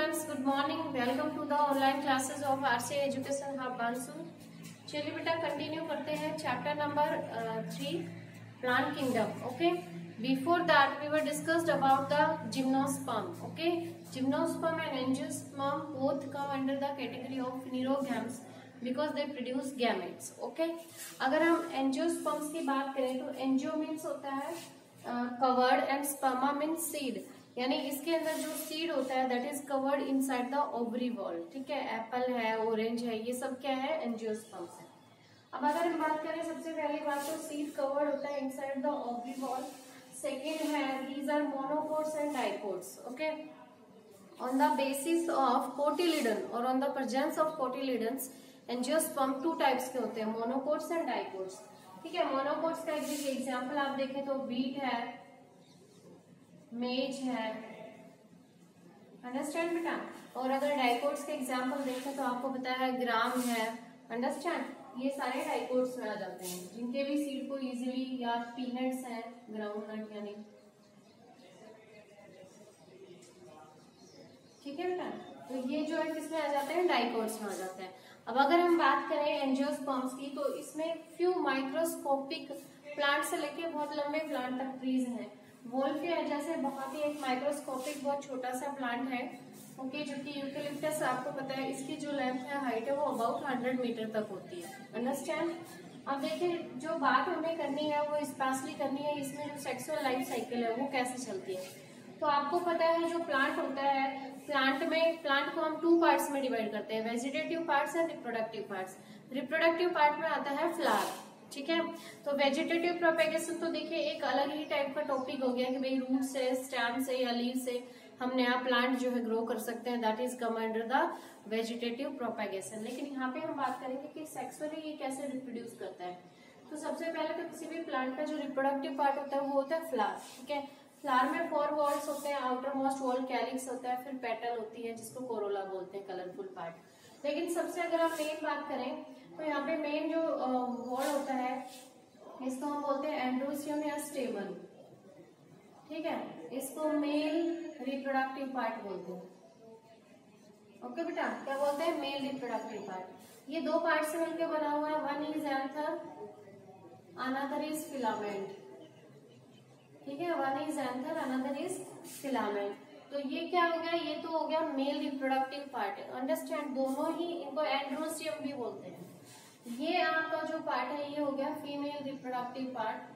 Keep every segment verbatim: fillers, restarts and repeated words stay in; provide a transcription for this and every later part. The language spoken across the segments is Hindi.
Students, good morning. Welcome to the online classes of RC education hub Bansur. चलिए बेटा कंटिन्यू करते हैं chapter number three, plant kingdom. Okay, before that we were discussed about the gymnosperm. Okay, gymnosperm and angiosperm both come under the category of phanerogams because they produce gametes. Okay, अगर हम एंजियोस्पर्म्स की बात करें तो एंजियो मीन्स होता है covered and sperma means seed, यानी इसके अंदर जो सीड होता है that is covered inside the ovary wall. ठीक है, एप्पल है, ऑरेंज है, ये सब क्या है, एंजियोस्पर्म्स है। अब अगर हम बात करें सबसे पहली बात तो सीड कवर्ड होता है inside the ovary wall. Second है these are monocots and dicots. Okay, on the basis of cotyledon और on the presence of cotyledons angiosperm two types के होते हैं, मोनोकोट्स एंड डाइकोट्स। ठीक है, मोनोकोट्स का एक एग्जाम्पल आप देखें तो वीट है, मेज है, अंडरस्टैंड बेटा। और अगर डाइकोट्स के एग्जाम्पल देखें तो आपको पता है ग्राम है, अंडरस्टैंड। ये सारे डाइकोट्स में आ जाते हैं जिनके भी सीड को इजीली, या पीनट्स हैं, ग्राउंड नट यानी। ठीक है बेटा, तो ये जो है किसमें आ जाते हैं, डाइकोट्स में आ जाते हैं। अब अगर हम बात करें एंजियोस्पर्म्स की तो इसमें फ्यू माइक्रोस्कोपिक प्लांट से लेके बहुत लंबे प्लांट तक ट्रीज हैं। वोल्फिया जैसे बहुत ही एक माइक्रोस्कोपिक बहुत छोटा सा प्लांट है। ओके, जो कि यूकेलिप्टस आपको पता है इसकी जो लेंथ है, हाइट है, वो अबाउट हंड्रेड मीटर तक होती है, अंडरस्टैंड। अब देखिए जो बात हमें करनी है वो स्पेशली करनी है इसमें जो सेक्सुअल लाइफ साइकिल है वो कैसे चलती है। तो आपको पता है जो प्लांट होता है, प्लांट में प्लांट को हम टू पार्ट्स में डिवाइड करते हैं, vegetative parts and reproductive parts. Reproductive part में आता है फ्लावर। ठीक है, तो वेजिटेटिव प्रोपेगेशन तो देखिए एक अलग ही टाइप का टॉपिक हो गया कि भाई रूट से, स्टेम से या लीव से हम नया प्लांट जो है ग्रो कर सकते हैं, that is come under the vegetative propagation. लेकिन यहाँ पे हम बात करेंगे कि सेक्सुअली ये कैसे रिप्रोड्यूस करता है। तो सबसे पहले तो किसी भी प्लांट का जो रिप्रोडक्टिव पार्ट होता है वो होता है फ्लावर। ठीक है, फ्लावर में फोर वॉल्स होते हैं, आउटर मोस्ट वॉल कैलिक्स होता है, फिर पेटल होती है जिसको कोरोला बोलते हैं, कलरफुल पार्ट। लेकिन सबसे अगर आप मेन बात करें तो यहाँ पे मेन जो वॉल होता है इसको हम बोलते हैं एंड्रोसियम या स्टेबल। ठीक है, इसको मेल रिप्रोडक्टिव पार्ट बोलते हैं। ओके बेटा, क्या बोलते हैं, मेल रिप्रोडक्टिव पार्ट। ये दो पार्ट से मिलकर बना हुआ है, one is anther, another is filament. ठीक है, one is anther, another is filament. तो ये क्या हो गया, ये तो हो गया मेल रिप्रोडक्टिव पार्ट, अंडरस्टैंड। दोनों ही इनको एंड्रोसियम भी बोलते हैं। ये आपका जो पार्ट है ये हो गया female reproductive part.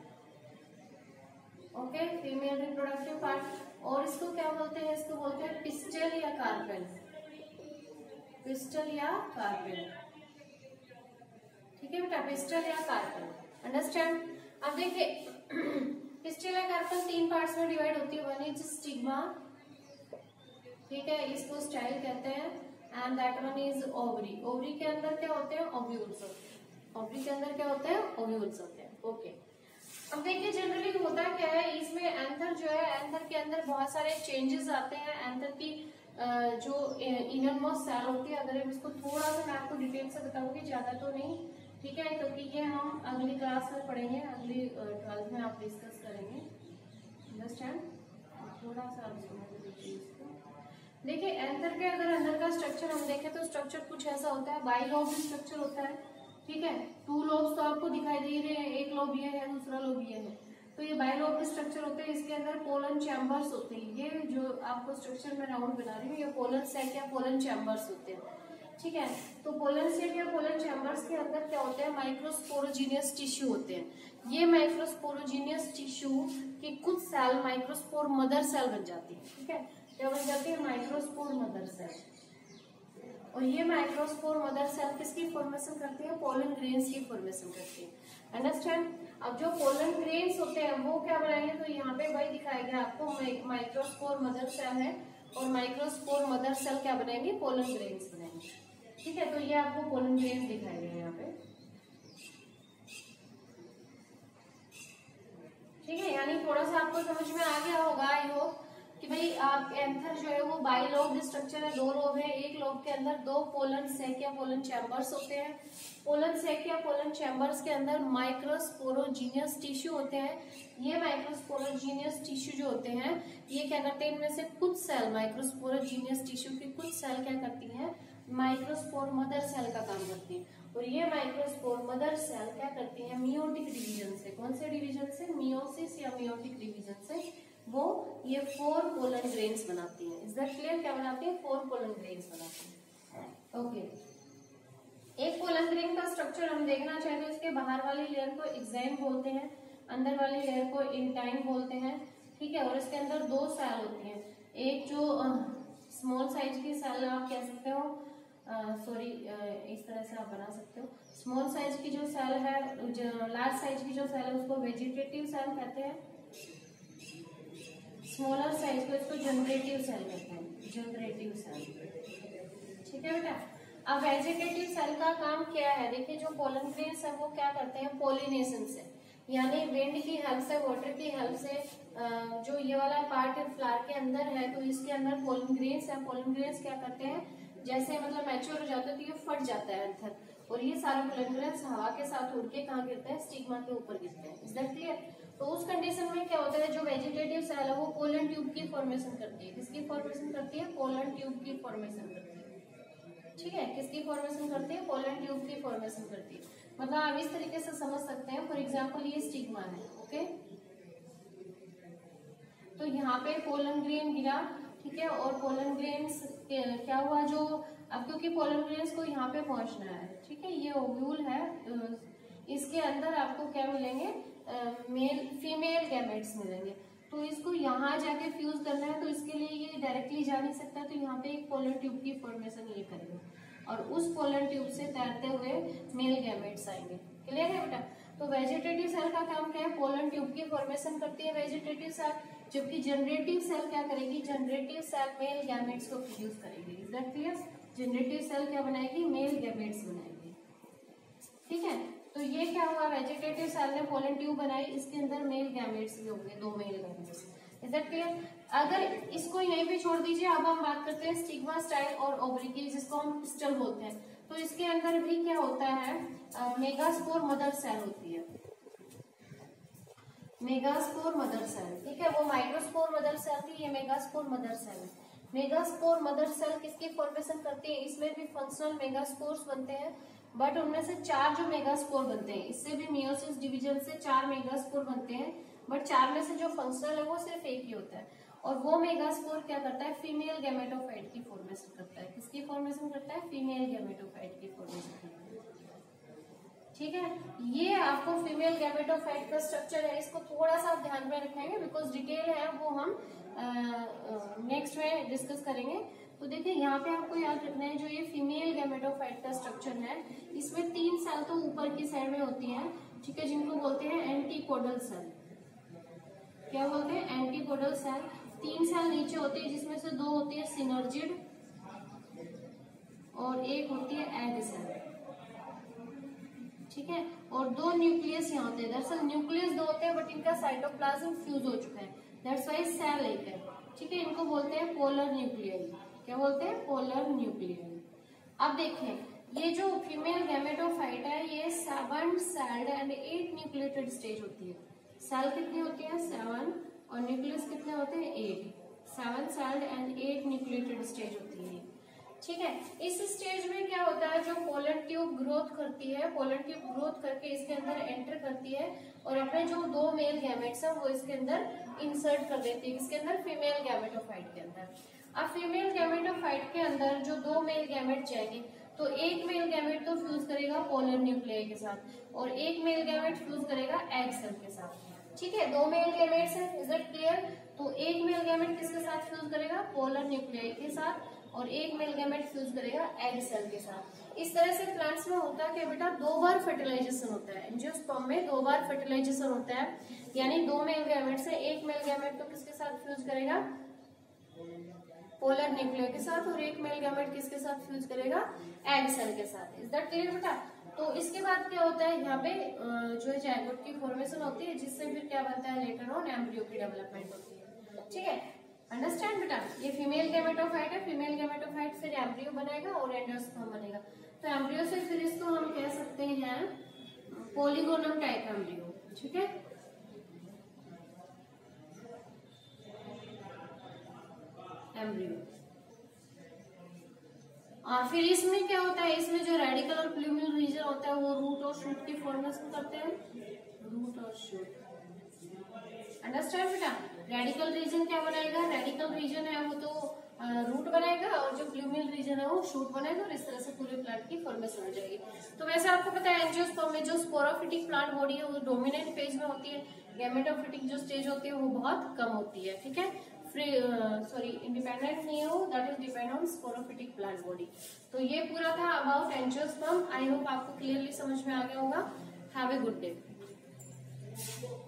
Okay, female reproductive part. और इसको क्या बोलते हैं, इसको बोलते हैं पिस्टल या कार्पेल, पिस्टल या कार्पेल। ठीक है बेटा, पिस्टल या कार्पेल, अंडरस्टैंड। अब देखिए पिस्टल या कार्पेल तीन पार्ट्स में डिवाइड होती है, वन इज स्टिग्मा, ठीक है, इसको स्टाइल कहते हैं, and that one is ovary. Ovary के अंदर क्या होते हैं, ओव्यूल्स होते हैं। ओवरी के अंदर क्या होते हैं, ओव्यूल्स होते हैं। ओके, अब देखिए जनरली होता क्या है इसमें, एंथर जो है, एंथर के अंदर बहुत सारे चेंजेस आते हैं। एंथर की जो इनर मोस्ट सेल होती है, अगर इसको थोड़ा सा मैं आपको डिटेल से बताऊंगी, ज्यादा तो नहीं, ठीक है, क्योंकि ये हम अगली क्लास में पढ़ेंगे, अगली ट्वेल्थ में आप डिस्कस करेंगे, अंडरस्टैंड। थोड़ा सा आप समझ लीजिए इसको। देखिए एंथर के अगर अंदर का स्ट्रक्चर हम देखें तो स्ट्रक्चर कुछ ऐसा होता है, बाइलोब स्ट्रक्चर होता है। ठीक है, टू लोब्स तो आपको दिखाई दे रहे हैं, एक लोब ये है, दूसरा लोब ये है, तो ये बाइलोब स्ट्रक्चर होते हैं। इसके अंदर पोलन चैम्बर्स होते हैं, ये जो आपको स्ट्रक्चर में राउंड बना रही हूँ ये पोलन सेट या पोलन चैम्बर्स होते हैं। ठीक है, तो पोलन सेट या पोलन चैम्बर्स के अंदर क्या होते हैं, माइक्रोस्पोरोजीनियस टिश्यू होते हैं। ये माइक्रोस्पोरोजीनियस टिश्यू की कुछ सेल माइक्रोस्पोर मदर सेल बन जाती है। ठीक है, क्या बन जाती है, माइक्रोस्पोर मदर सेल। और ये माइक्रोस्पोर मदर सेल किसकी फॉर्मेशन करती है, पोलन ग्रेन्स की फॉर्मेशन करती है, अंडरस्टैंड। अब जो पोलन ग्रेन्स होते हैं वो क्या बनाएंगे, तो यहाँ पे भाई दिखाया गया आपको माइक्रोस्पोर मदर सेल है, और माइक्रोस्पोर मदर सेल क्या बनाएंगे, पोलन ग्रेन्स बनाएंगे। ठीक है, तो ये आपको पोलन ग्रेन्स दिखाई गए यहाँ पे। ठीक है, यानी थोड़ा सा आपको समझ में आ गया होगा आई होप कि भाई एंथर जो है वो बाई लोब स्ट्रक्चर है, दो लोब है, एक लोब के अंदर दो पोलन सेक या पोलन चैम्बर्स होते हैं। पोलन सेक या पोलन चैम्बर्स के अंदर माइक्रोस्पोरोजीनियस टिश्यू होते हैं। ये माइक्रोस्पोरोजीनियस टिश्यू जो होते हैं ये क्या करते हैं, इनमें से कुछ सेल माइक्रोस्पोरोजीनियस टिश्यू की कुछ सेल क्या करती हैं, माइक्रोस्पोर मदर सेल का काम करती है। और ये माइक्रोस्पोर मदर सेल क्या करती है, मियोटिक डिवीजन से, कौन से डिवीजन से, मियोसिस या मियोटिक डिवीजन से वो ये फोर पोलन ग्रेन्स बनाती हैं। Is that clear? क्या बनाती है, फोर पोलन ग्रेन्स बनाती हैं। ओके, एक पोलन ग्रेन का स्ट्रक्चर हम देखना चाहें तो इसके बाहर वाली लेयर को एक्साइन बोलते हैं, अंदर वाली लेयर को इंटाइन बोलते हैं, ठीक है। और इसके अंदर दो सेल होती हैं, एक जो स्मॉल साइज की सेल आप कह सकते हो, सॉरी इस तरह से आप बना सकते हो, स्मॉल साइज की जो सेल है, लार्ज साइज की जो सेल है उसको वेजिटेटिव सेल कहते हैं, स्मॉलर साइज को इसको जनरेटिव सेल कहते हैं, जनरेटिव सेल, ठीक है बेटा। अब वेजिटेटिव सेल का काम क्या है, देखिए जो पोलन ग्रेन्स है वो क्या करते हैं, पोलिनेशन से, यानी विंड की हेल्प से, वाटर की हेल्प से, जो ये वाला पार्ट फ्लावर के अंदर है तो इसके अंदर पोलन ग्रेन्स है, पोलन ग्रेन्स क्या करते हैं, जैसे मतलब मैच्योर हो जाता है तो ये फट जाता है अंदर, और ये सारे पोलन ग्रेन्स हवा के साथ उड़ के कहाँ गिरते हैं, स्टिग्मा के ऊपर गिरते हैं। Is that clear? तो उस कंडीशन में क्या होता है, जो वेजिटेटिव सेल है वो पोलन ट्यूब की फॉर्मेशन करती है। किसकी फॉर्मेशन करती है, पोलन ट्यूब की फॉर्मेशन करती है, ठीक है। किसकी फॉर्मेशन करती है, पोलन ट्यूब की फॉर्मेशन करती है। मतलब आप इस तरीके से समझ सकते हैं, फॉर एग्जाम्पल ये स्टिग्मा है, ओके, तो यहाँ पे पोलन ग्रेन गिरा, ठीक है, और पोलन ग्रेन्स क्या हुआ, जो अब क्योंकि पोलन ग्रेन्स को यहाँ पे पहुंचना है, ठीक है, ये ओव्यूल है, इसके अंदर आपको क्या मिलेंगे, मेल फीमेल गैमेट्स मिलेंगे, तो इसको यहाँ जाके फ्यूज करना है, तो इसके लिए ये डायरेक्टली जा नहीं सकता, तो यहाँ पे एक पोलन ट्यूब की फॉर्मेशन ये करेगा, और उस पोलन ट्यूब से तैरते हुए मेल गैमेट्स आएंगे। क्लियर है बेटा? तो वेजिटेटिव सेल का काम क्या है, पोलन ट्यूब की फॉर्मेशन करती है वेजिटेटिव सेल, जबकि जनरेटिव सेल क्या करेगी, जनरेटिव सेल मेल गैमेट्स को प्रोड्यूस करेगी। Is that clear? Generative cell क्या बनाएगी, मेल गैमेट्स बनाएगी, ठीक है। तो ये क्या हुआ, वेजिटेटिव सेल ने पोलन ट्यूब बनाई, इसके अंदर मेल गैमेट्स भी होंगे, दो male gametes. Is that clear? अगर इसको यहीं पे छोड़ दीजिए, अब हम बात करते हैं स्टिग्मा, स्टाइल और ओवरिकल, जिसको हम पिस्टल बोलते हैं। तो इसके अंदर भी क्या होता है, मेगास्पोर मदर सेल होती है, मेगास्पोर मदर सेल, ठीक है। वो माइक्रोस्पोर मदर सेल थी, ये मेगास्पोर मदर सेल है। मेगास्पोर मदर सेल किसकी फॉर्मेशन करती है, इसमें भी फंक्शनल मेगास्पोर्स बनते हैं, बट उनमें से चार जो मेगास्पोर बनते हैं, इससे भी मियोसिस डिवीजन से चार मेगास्पोर बनते हैं, बट चार में से जो फंक्शनल है वो सिर्फ एक ही होता है, और वो मेगास्पोर क्या करता है, फीमेल गैमेटोफाइट की फॉर्मेशन करता है। किसकी फॉर्मेशन करता है, फीमेल गैमेटोफाइट की फॉर्मेशन करता है, ठीक है। ये आपको फीमेल गैमेटोफाइट का स्ट्रक्चर है, इसको थोड़ा सा ध्यान में रखेंगे, बिकॉज डिटेल है वो हम नेक्स्ट में डिस्कस करेंगे। तो देखिए यहाँ पे आपको याद रखना है, जो ये फीमेल गैमेटोफाइट का स्ट्रक्चर है, इसमें तीन सेल तो ऊपर की साइड में होती हैं, ठीक है, जिनको बोलते हैं एंटीकोडल सेल। क्या बोलते हैं, एंटीकोडल सेल। तीन सेल नीचे होती है, जिसमें से दो होती है सिनर्जिड और एक होती है एग सेल, ठीक है, और दो न्यूक्लियस यहाँ होते हैं। दरअसल न्यूक्लियस दो होते हैं, बट इनका साइटोप्लाज्म फ्यूज हो चुका है, दैट्स व्हाई सेल एक है, ठीक है। इनको बोलते हैं पोलर न्यूक्लियस। क्या बोलते हैं, पोलर न्यूक्लियस। अब देखें, ये जो फीमेल गैमेटोफाइट है, ये seven celled and eight nucleated stage होती है। सेल कितनी होती है, सेवन, और न्यूक्लियस कितने होते हैं, eight. Seven celled and eight nucleated stage होती है, ठीक है। इस स्टेज में क्या होता है, जो पोलन ट्यूब ग्रोथ करती है, पोलन ट्यूब ग्रोथ करके इसके अंदर एंटर करती है, और अपने जो दो मेल गैमेट्स है वो इसके अंदर इंसर्ट कर देती है, इसके अंदर फीमेल गैमेटोफाइट के अंदर। अब फीमेल गैमेटोफाइट के अंदर जो दो मेल गैमेट जाएंगे, तो एक मेल गैमेट तो फ्यूज करेगा पोलर न्यूक्लियाई के साथ, और एक मेल गैमेट फ्यूज करेगा एग सेल के साथ, ठीक है। दो मेल गैमेट्स हैं, इज इट क्लियर? तो एक मेल गैमेट किसके साथ फ्यूज करेगा, पोलर न्यूक्लियाई के साथ, और एक मेल गैमेट फ्यूज करेगा एग सेल के साथ। इस तरह से प्लांट्स में होता है कि बेटा दो बार फर्टिलाइजेशन होता है, एंजियोस्पर्म में दो बार फर्टिलाइजेशन होता है, यानी दो मेल गैमेट से एक मेल गैमेट तो किसके साथ फ्यूज करेगा, पोलर न्यूक्लियर के साथ, और एक मेल गैमेट किसके साथ फ्यूज करेगा, एग सेल के साथ। इज दैट क्लियर बेटा? तो इसके बाद क्या होता है, यहाँ पे जो है जायगोट की फॉर्मेशन होती है, जिससे फिर क्या बनता है, लेटर ऑन एम्ब्रियो की डेवलपमेंट होती है, ठीक है। अंडरस्टैंड बेटा? ये फीमेल गैमेटोफाइट है, फीमेल गैमेटोफाइट फिर एम्ब्रियो बनेगा और एंजियोस्पर्म बनेगा। तो एम्ब्रियो से फिर इसको हम कह सकते हैं पॉलीगोनम टाइप एम्ब्रियो, ठीक है। एम्ब्रियो। और फिर इसमें क्या होता है, इसमें जो रेडिकल और प्लूमियल रीजन होता है वो रूट और शूट की फॉर्मेशन करते हैं, रूट और शूट। अंडरस्टैंड बेटा? रेडिकल रीजन क्या बनाएगा, रेडिकल रीजन है वो तो रूट बनाएगा और जो प्लूमियल रीजन है वो शूट बनाएगा और इस तरह से पूरे प्लांट की फॉर्मेशन हो जाएगी। तो वैसे आपको पता है एंजियोस्पर्म में जो स्पोरोफिटिक प्लांट बॉडी है वो डोमिनेंट फेज में होती है, गैमेटोफिटिक जो स्टेज होती है वो बहुत कम होती है, ठीक है। फ्री सॉरी इंडिपेंडेंट नहीं हो, that is depend on sporophytic plant body. तो ये पूरा था अबाउट एंजियोस्पर्म। आई होप आपको क्लियरली समझ में आ गया होगा। Have a good day.